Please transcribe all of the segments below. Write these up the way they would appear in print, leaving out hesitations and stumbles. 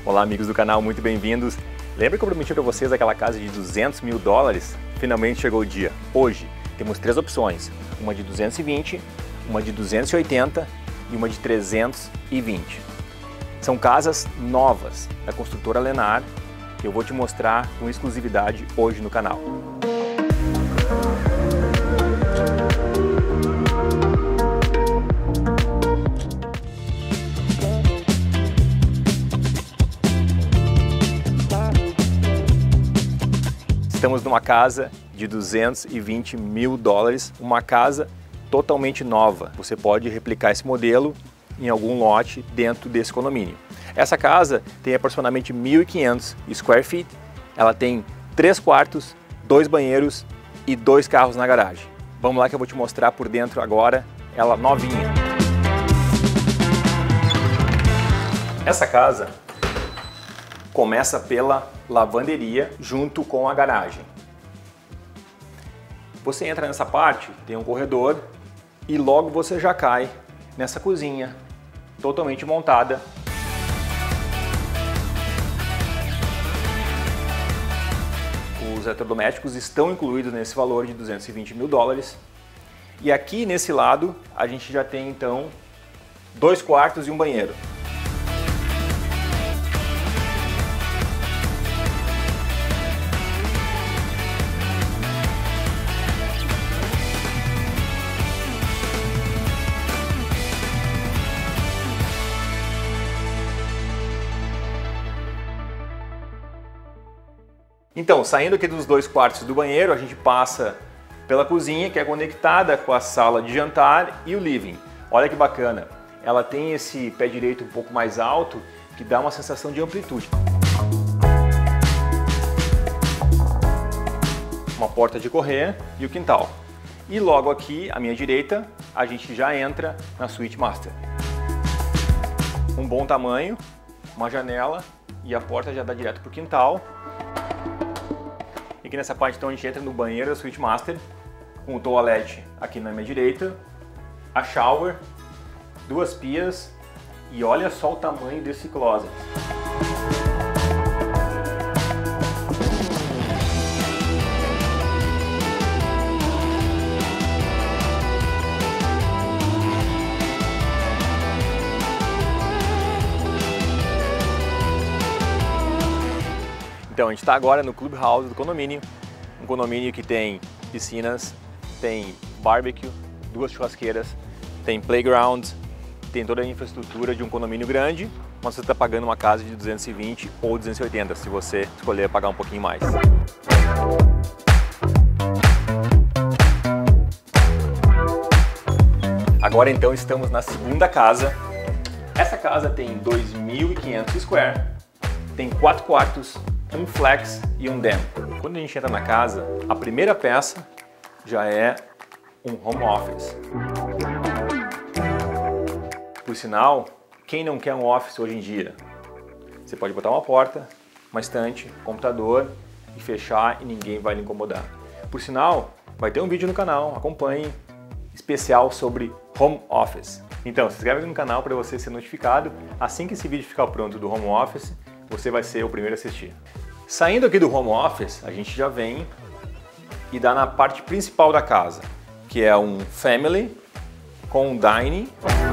Olá amigos do canal, muito bem-vindos. Lembra que eu prometi para vocês aquela casa de 200 mil dólares? Finalmente chegou o dia. Hoje temos três opções, uma de 220, uma de 280 e uma de 320. São casas novas da construtora Lennar que eu vou te mostrar com exclusividade hoje no canal. Estamos numa casa de 220 mil dólares, uma casa totalmente nova. Você pode replicar esse modelo em algum lote dentro desse condomínio. Essa casa tem aproximadamente 1.500 square feet, ela tem 3 quartos, 2 banheiros e 2 carros na garagem. Vamos lá que eu vou te mostrar por dentro agora, ela novinha. Essa casa começa pela lavanderia junto com a garagem. Você entra nessa parte, tem um corredor e logo você já cai nessa cozinha totalmente montada. Os eletrodomésticos estão incluídos nesse valor de 220 mil dólares. E aqui nesse lado a gente já tem então 2 quartos e um banheiro. Então, saindo aqui dos 2 quartos do banheiro, a gente passa pela cozinha, que é conectada com a sala de jantar e o living. Olha que bacana, ela tem esse pé direito um pouco mais alto, que dá uma sensação de amplitude. Uma porta de correr e o quintal. E logo aqui, à minha direita, a gente já entra na suíte master. Um bom tamanho, uma janela e a porta já dá direto para o quintal. E aqui nessa parte então a gente entra no banheiro da suíte master, com o toalete aqui na minha direita, a shower, 2 pias e olha só o tamanho desse closet. Então, a gente está agora no clubhouse do condomínio, um condomínio que tem piscinas, tem barbecue, 2 churrasqueiras, tem playground, tem toda a infraestrutura de um condomínio grande, mas você está pagando uma casa de 220 ou 280, se você escolher pagar um pouquinho mais. Agora então estamos na segunda casa. Essa casa tem 2.500 square, tem 4 quartos, um flex e um den. Quando a gente entra na casa, a primeira peça já é um home office. Por sinal, quem não quer um office hoje em dia? Você pode botar uma porta, uma estante, computador e fechar e ninguém vai lhe incomodar. Por sinal, vai ter um vídeo no canal, acompanhe, especial sobre home office. Então, se inscreve no canal para você ser notificado. Assim que esse vídeo ficar pronto do home office, você vai ser o primeiro a assistir. Saindo aqui do home office, a gente já vem e dá na parte principal da casa, que é um family com um dining,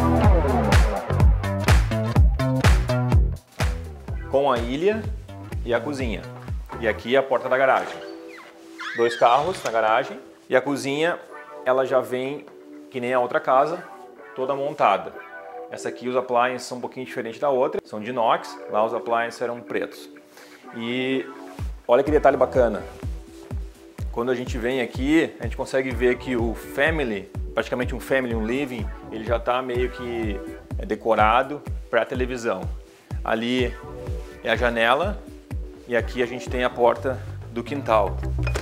com a ilha e a cozinha. E aqui a porta da garagem. 2 carros na garagem e a cozinha, ela já vem que nem a outra casa, toda montada. Essa aqui os appliances são um pouquinho diferentes da outra, são de inox, lá os appliances eram pretos. E olha que detalhe bacana, quando a gente vem aqui, a gente consegue ver que o family, praticamente um family, um living, ele já está meio que decorado para a televisão. Ali é a janela e aqui a gente tem a porta do quintal.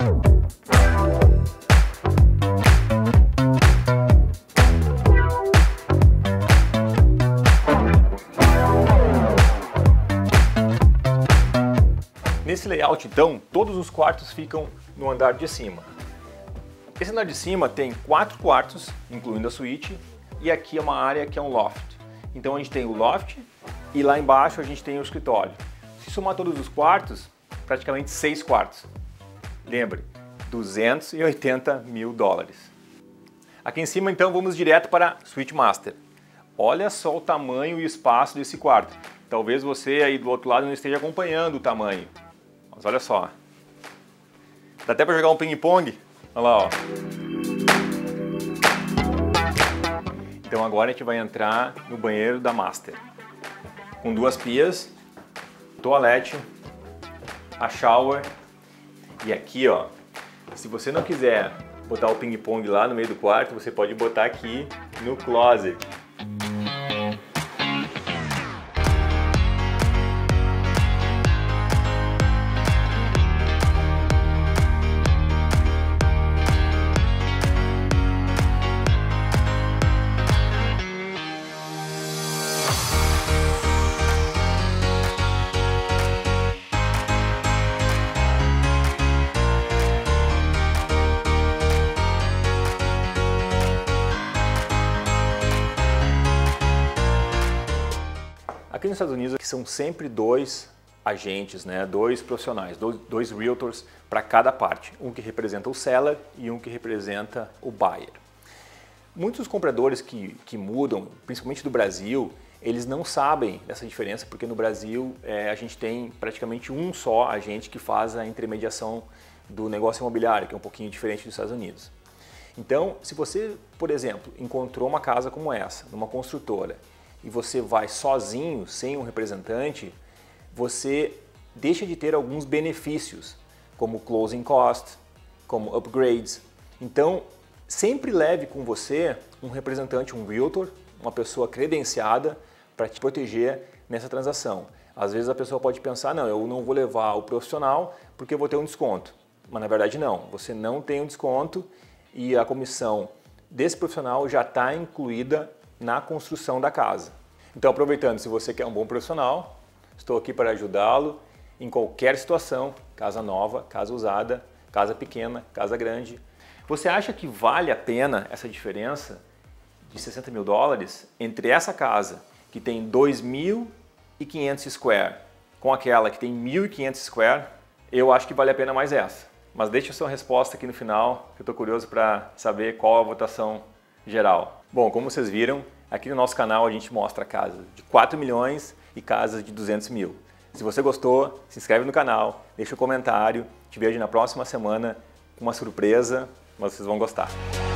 Nesse layout, então, todos os quartos ficam no andar de cima. Esse andar de cima tem 4 quartos, incluindo a suíte, e aqui é uma área que é um loft. Então a gente tem o loft e lá embaixo a gente tem o escritório. Se somar todos os quartos, praticamente 6 quartos. Lembre, 280 mil dólares. Aqui em cima, então, vamos direto para a Suite Master. Olha só o tamanho e o espaço desse quarto. Talvez você aí do outro lado não esteja acompanhando o tamanho. Mas olha só. Dá até para jogar um ping-pong. Olha lá, ó. Então agora a gente vai entrar no banheiro da Master. Com 2 pias, toalete, a shower. E aqui, ó, se você não quiser botar o ping-pong lá no meio do quarto, você pode botar aqui no closet. Aqui nos Estados Unidos são sempre 2 agentes, né? 2 profissionais, dois realtors para cada parte. Um que representa o seller e um que representa o buyer. Muitos compradores que mudam, principalmente do Brasil, eles não sabem dessa diferença porque no Brasil a gente tem praticamente um só agente que faz a intermediação do negócio imobiliário, que é um pouquinho diferente dos Estados Unidos. Então, se você, por exemplo, encontrou uma casa como essa, numa construtora, e você vai sozinho, sem um representante, você deixa de ter alguns benefícios, como closing costs, como upgrades. Então, sempre leve com você um representante, um realtor, uma pessoa credenciada para te proteger nessa transação. Às vezes a pessoa pode pensar, não, eu não vou levar o profissional porque eu vou ter um desconto. Mas na verdade não, você não tem um desconto e a comissão desse profissional já está incluída na construção da casa. Então, aproveitando, se você quer um bom profissional, estou aqui para ajudá-lo em qualquer situação, casa nova, casa usada, casa pequena, casa grande. Você acha que vale a pena essa diferença de 60 mil dólares entre essa casa que tem 2.500 square com aquela que tem 1.500 square? Eu acho que vale a pena mais essa. Mas deixe a sua resposta aqui no final, que eu estou curioso para saber qual a votação geral. Bom, como vocês viram, aqui no nosso canal a gente mostra casas de 4 milhões e casas de 200 mil. Se você gostou, se inscreve no canal, deixa um comentário, te vejo na próxima semana com uma surpresa, mas vocês vão gostar.